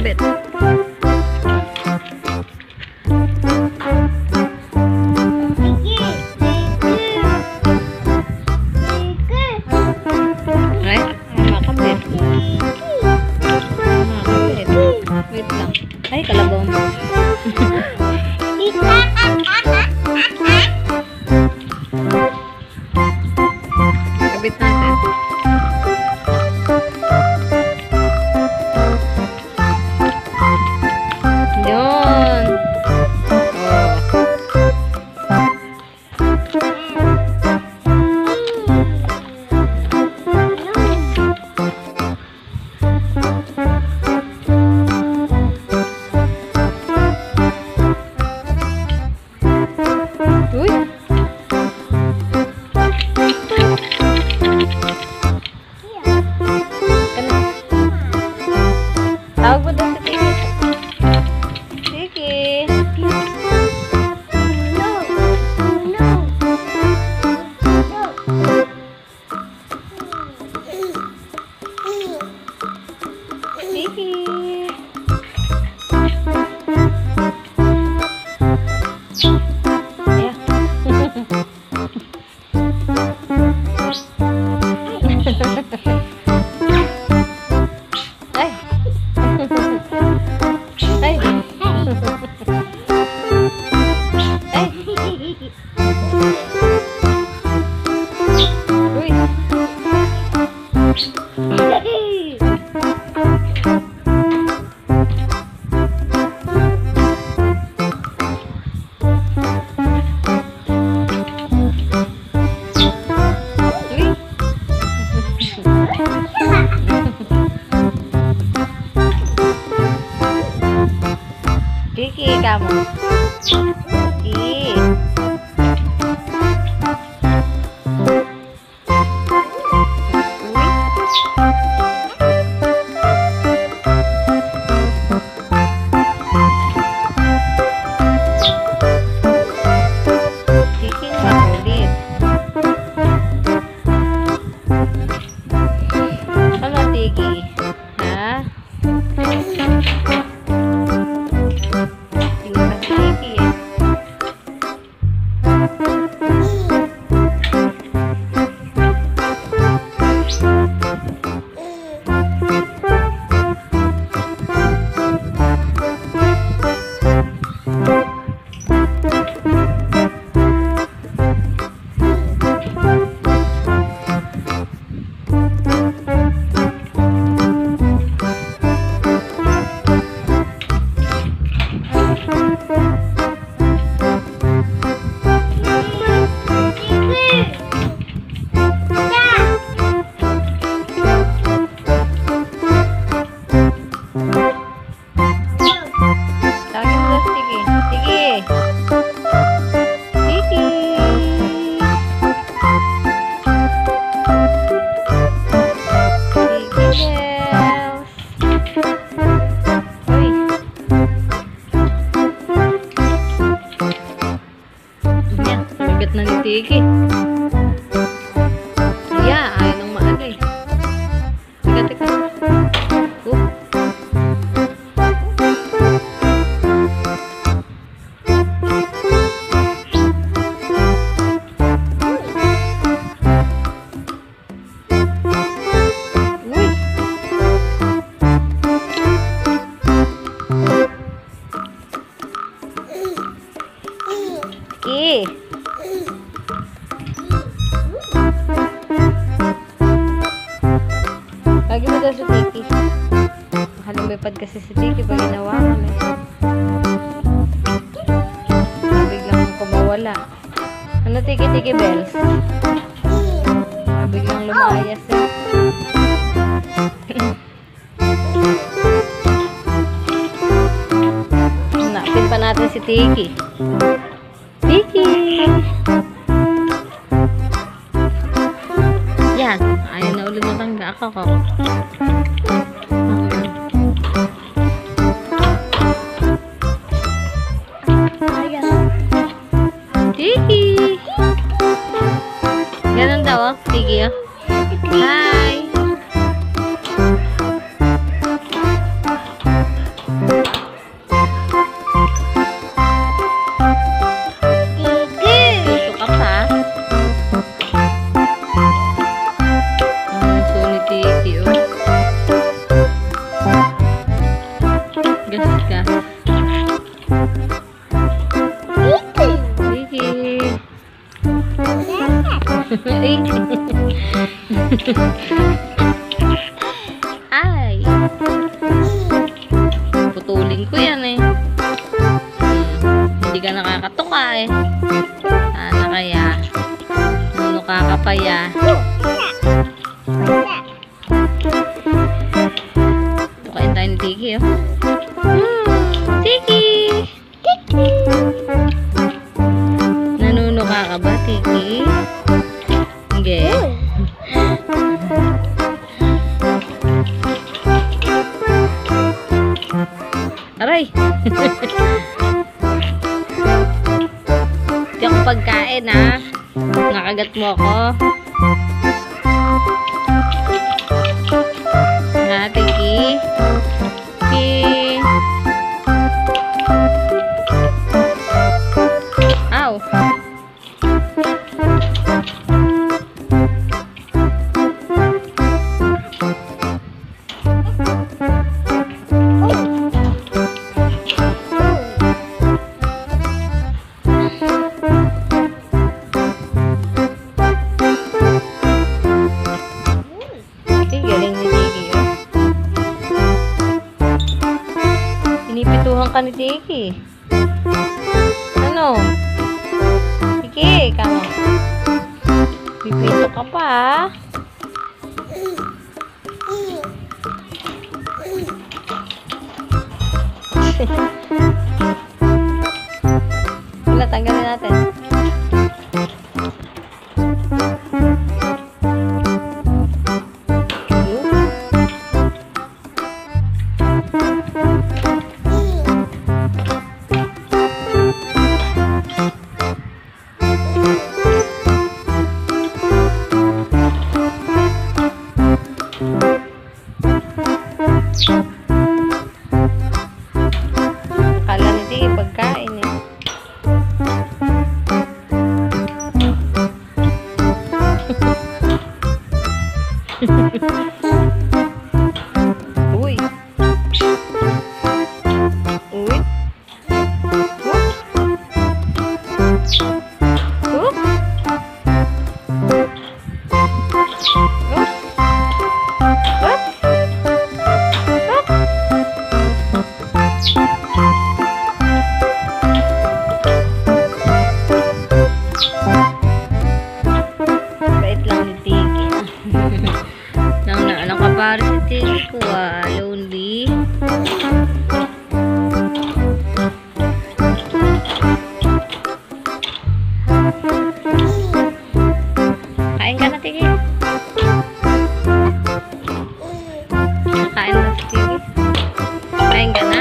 Kabit. Wait lang. Ay, kalabaw mo. Kabit natin. Yun. Tawag mo doon si Tiki. Tiki. Tiki. Ayan. Ay. Ay. Ay. Uy. Kiki, kamu. Kiki. Kiki nggak ulit. Halo Kiki. Hah? Na ni Tiki. Yeah, ayaw nang maagay. Teka. Tiki. Lagi mo daw si Tiki. Makalumipad kasi si Tiki pag ginawa kami. Biglang kumawala. Ano Tiki Bells? Biglang lumayas eh. Hanapin pa natin si Tiki. Tiki! Yan. Ayaw na ulit matangga ako. Tiki! Ganun daw, Tiki. Hi! Gas ka. Tiki. Ay. Putulin ko yan eh. Hindi ka nakakatuka eh. Sana kaya. Nuno kakapaya. Tukain tayo ni Tiki oh. Tiki! Nanuno ka ba, Tiki? Hindi. Aray! Hindi ako pagkain, ha? Nakagat mo ako. Ha, Tiki? Tiki? Ow! Galing ni Tiki, oh. Pinipituhan ka ni Tiki. Ano? Tiki, kamo. Pipito ka pa, ah. Wala, tanggalin natin. Akala ni Tiki pagkain eh. Uy. Uy. Hup. Bait lang ni Tiki. Nang kapare si Tiki ko ah. Lonely. Kain ka na, Tiki. Kain na si Tiki. Kain ka na.